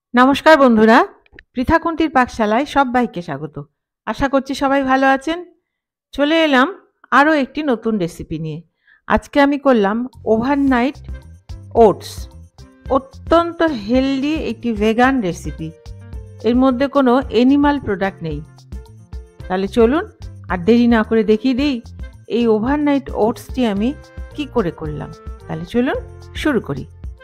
নমস্কার বন্ধুরা, পৃথা কুন্তির পাকশালায় সবাইকে স্বাগত। আশা করছি সবাই ভালো আছেন। চলে এলাম আরও একটি নতুন রেসিপি নিয়ে। আজকে আমি করলাম ওভারনাইট ওটস। অত্যন্ত হেলদি একটি ভেগান রেসিপি। এর মধ্যে কোনো অ্যানিমাল প্রোডাক্ট নেই। তাহলে চলুন আর দেরি না করে দেখিয়ে দিই এই ওভারনাইট ওটসটি আমি কি করে করলাম। তাহলে চলুন শুরু করি।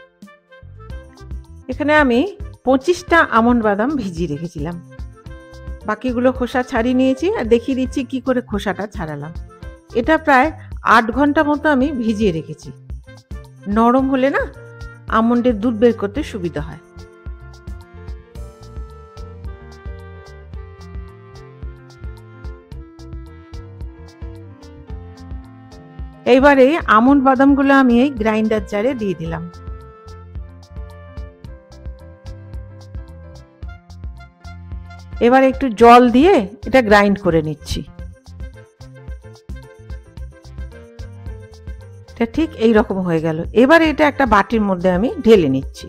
এখানে আমি 25টা আমন্ড বাদাম ভিজিয়ে রেখেছিলাম। বাকিগুলো খোসা ছাড়িয়ে নিয়েছি আর দেখিয়ে দিচ্ছি কি করে খোসাটা ছাড়ালাম। এটা প্রায় 8 ঘন্টা মতো আমি ভিজিয়ে রেখেছি। নরম হলে না আমন্ডের দুধ বের করতে সুবিধা হয়। এইবারে আমন্ড বাদামগুলো আমি এই গ্রাইন্ডার জারে দিয়ে দিলাম। এবার একটু জল দিয়ে এটা গ্রাইন্ড করে নিচ্ছি। এটা ঠিক এই রকম হয়ে গেল। এবার এটা একটা বাটির মধ্যে আমি ঢেলে নিচ্ছি।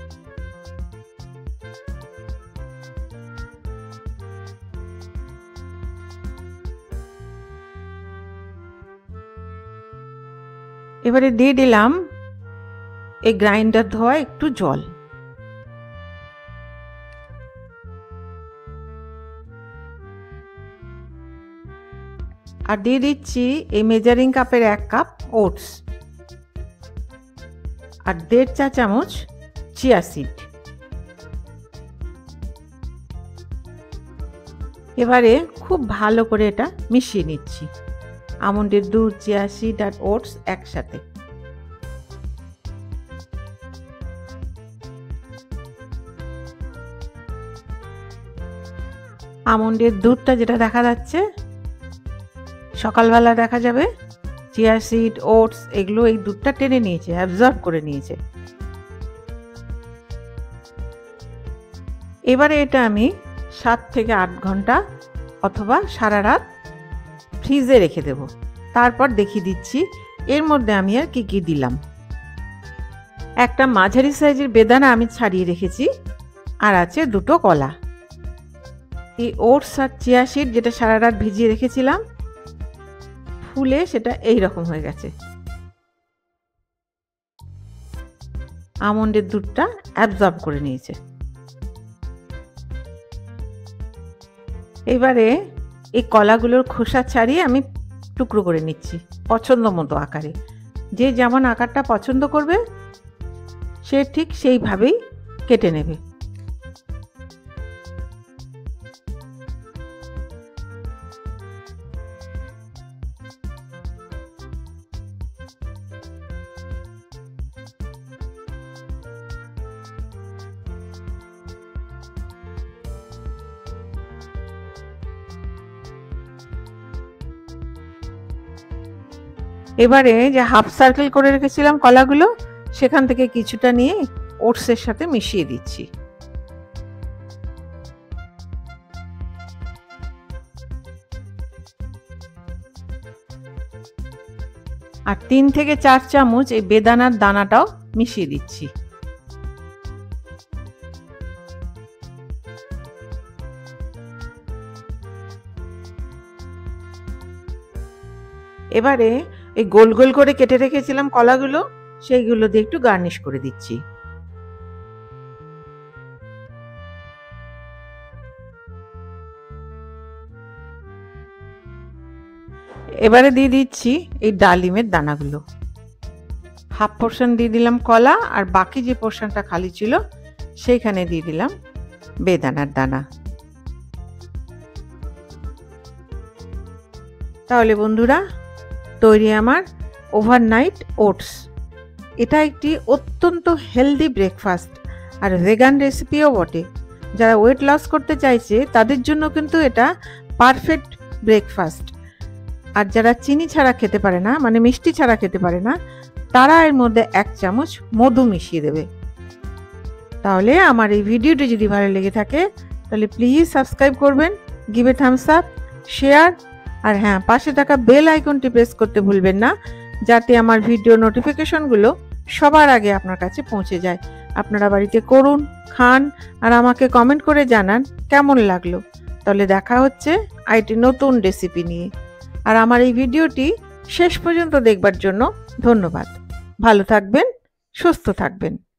এবারে দিয়ে দিলাম এই গ্রাইন্ডার ধোয়া একটু জল। আর দিয়ে দিচ্ছি এই মেজারিং কাপের 1 কাপ ওটস আর 1.5 চা চামচ চিয়া সিড। এবারে খুব ভালো করে এটা মিশিয়ে নিচ্ছি। আমন্ডের দুধ, চিয়া সিড আর ওটস একসাথে। আমন্ডের দুধটা যেটা দেখা যাচ্ছে, সকালবেলা দেখা যাবে চিয়া সিড, ওটস এগুলো এই দুধটা টেনে নিয়েছে, অ্যাবজর্ব করে নিয়েছে। এবারে এটা আমি 7 থেকে 8 ঘন্টা অথবা সারা রাত ফ্রিজে রেখে দেব। তারপর দেখিয়ে দিচ্ছি এর মধ্যে আমি আর কি কি দিলাম। একটা মাঝারি সাইজের বেদানা আমি ছাড়িয়ে রেখেছি, আর আছে 2টো কলা। এই ওটস আর চিয়া সিড যেটা সারা রাত ভিজিয়ে রেখেছিলাম, ফুলে সেটা এই রকম হয়ে গেছে। আমন্ডের দুধটা অ্যাবজর্ব করে নিয়েছে। এবারে এই কলাগুলোর খোসা ছাড়িয়ে আমি টুকরো করে নিচ্ছি পছন্দ মতো আকারে। যে যেমন আকারটা পছন্দ করবে সে ঠিক সেইভাবেই কেটে নেবে। এবারে যে হাফ সার্কেল করে রেখেছিলাম কলাগুলো, সেখান থেকে কিছুটা নিয়ে ওটসের সাথে মিশিয়ে দিচ্ছি। আর 3 থেকে 4 চামচ এই বেদানার দানাটাও মিশিয়ে দিচ্ছি। এবারে এই গোল গোল করে কেটে রেখেছিলাম কলাগুলো, সেইগুলো দিয়ে একটু গার্নিশ করে দিচ্ছি। এবারে দিয়ে দিচ্ছি এই ডালিমের দানাগুলো। হাফ পোর্শন দিয়ে দিলাম কলা, আর বাকি যে পোর্শনটা খালি ছিল সেইখানে দিয়ে দিলাম বেদানার দানা। তাহলে বন্ধুরা, তৈরি আমার ওভারনাইট ওটস। এটা একটি অত্যন্ত হেলদি ব্রেকফাস্ট আর ভেগান রেসিপিও বটে। যারা ওয়েট লস করতে চাইছে তাদের জন্য কিন্তু এটা পারফেক্ট ব্রেকফাস্ট। আর যারা চিনি ছাড়া খেতে পারে না, মানে মিষ্টি ছাড়া খেতে পারে না, তারা এর মধ্যে 1 চামচ মধু মিশিয়ে দেবে। তাহলে আমার এই ভিডিওটি যদি ভালো লেগে থাকে তাহলে প্লিজ সাবস্ক্রাইব করবেন, give a thumbs up, share, আর হ্যাঁ, পাশে থাকা বেল আইকনটি প্রেস করতে ভুলবেন না, যাতে আমার ভিডিও নোটিফিকেশনগুলো সবার আগে আপনার কাছে পৌঁছে যায়। আপনারা বাড়িতে করুন, খান আর আমাকে কমেন্ট করে জানান কেমন লাগলো। তাহলে দেখা হচ্ছে আরেকটি নতুন রেসিপি নিয়ে। আর আমার এই ভিডিওটি শেষ পর্যন্ত দেখবার জন্য ধন্যবাদ। ভালো থাকবেন, সুস্থ থাকবেন।